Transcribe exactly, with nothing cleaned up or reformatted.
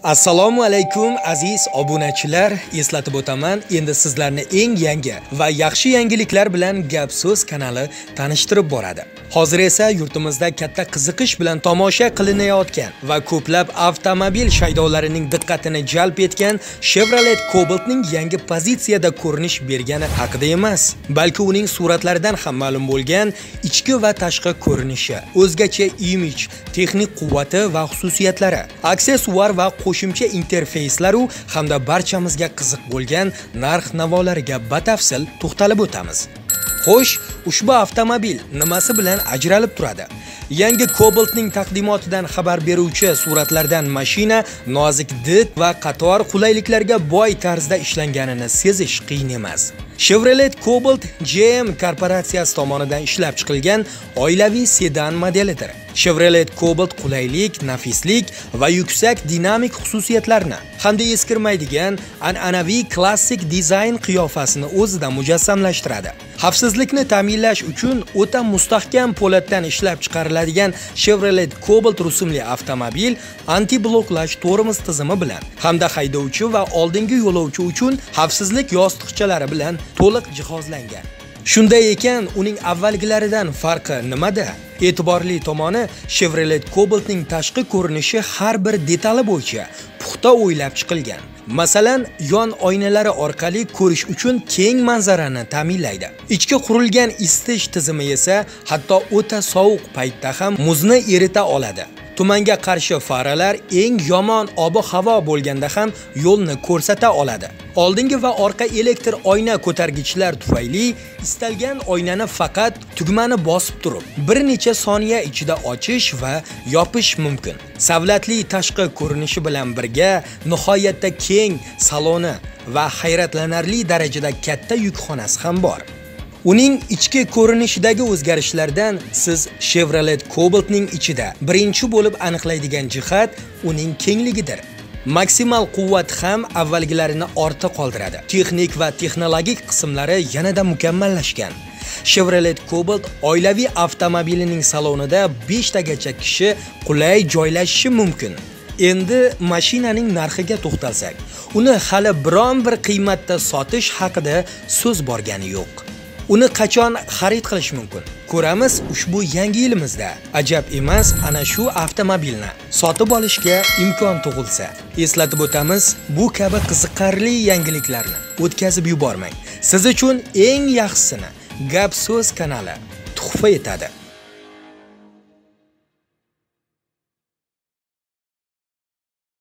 Assalomu alaykum aziz obunachilar, eslatib o'taman, endi sizlarni eng yangi va yaxshi yangiliklar bilan Gap So'z kanali tanishtirib boradi. Hozir esa yurtimizda katta qiziqish bilan tomosha qilinayotgan va ko'plab avtomobil shaydolarining diqqatini jalb etgan Chevrolet Cobalt'ning yangi pozitsiyada ko'rinish bergani haqida emas, balki uning suratlaridan ham ma'lum bo'lgan ichki va tashqi ko'rinishi, o'zgacha imij, texnik quvvati va xususiyatlari, aksessuar va qo'shimcha interfeyslari hamda barchamizga qiziq bo'lgan narx-navolariga batafsil to'xtalib o'tamiz. Xo'sh, ushbu avtomobil nimasi bilan ajralib turadi? Yangi Cobalt'ning taqdimotidan xabar beruvchi suratlardan mashina nozik did va qator qulayliklarga boy tarzda ishlanganini sezish qiyin emas. Chevrolet Cobalt G M korporatsiyasi tomonidan ishlab chiqilgan oilaviy sedan modelidir. Chevrolet Cobalt qulaylik, nafislik va yuksak dinamik xususiyatlarni hamda eskirmaydigan an'anaviy klassik dizayn qiyofasini o'zida mujassamlashtiradi. Xavfsizlikni ta'minlash uchun o'ta mustahkam po'latdan ishlab chiqariladigan Chevrolet Cobalt rusumli avtomobil anti-bloklash tormoz tizimi bilan hamda haydovchi va oldingi yo'lovchi uchun xavfsizlik yostiqchalari bilan to'liq jihozlangan. Shunday ekan, uning avvalgilaridan farqi nimada? E'tiborli tomoni, Chevrolet Cobalt'ning tashqi ko'rinishi har bir detali bo'yicha puxta o'ylab chiqilgan. Masalan, yon oynalari orqali ko'rish uchun keng manzarani ta'minlaydi. Ichki qurilgan isitish tizimi esa hatto o'ta sovuq paytda ham muzni erita oladi. Tumanga qarshi faralar eng yomon ob-havo bo'lganda ham yo'lni ko'rsata oladi. Oldingi va orqa elektr oyna ko'targichlar tufayli istalgan oynani faqat tugmani bosib turib, bir necha soniya ichida ochish va yopish mumkin. Savlatli tashqi ko'rinishi bilan birga nihoyatda keng saloni va hayratlanarli darajada katta yukxonasi ham bor. Uning ichki ko'rinishidagi o'zgarishlardan siz Chevrolet Cobalt'ning ichida birinchi bo'lib aniqlaydigan jihat uning kengligidir. Maksimal quvvat ham avvalgilarini ortda qoldiradi. Texnik va texnologik qismlari yanada mukammallashgan. Chevrolet Cobalt oilaviy avtomobilining salonida besh tagacha kishi qulay joylashishi mumkin. Endi mashinaning narxiga to'xtalsak, uni hali biron bir qiymatda sotish haqida so'z borgani yo'q. Uni qachon xarid qilish mumkin? Ko'ramiz ushbu yangi yilimizda. Ajab emas, ana shu avtomobilni sotib olishga imkon tug'ilsa. Eslatib o'tamiz, bu kabi qiziqarli yangiliklarni o'tkazib yubormang. Siz uchun eng yaxshisini Gap So'z kanali tuhfa etadi.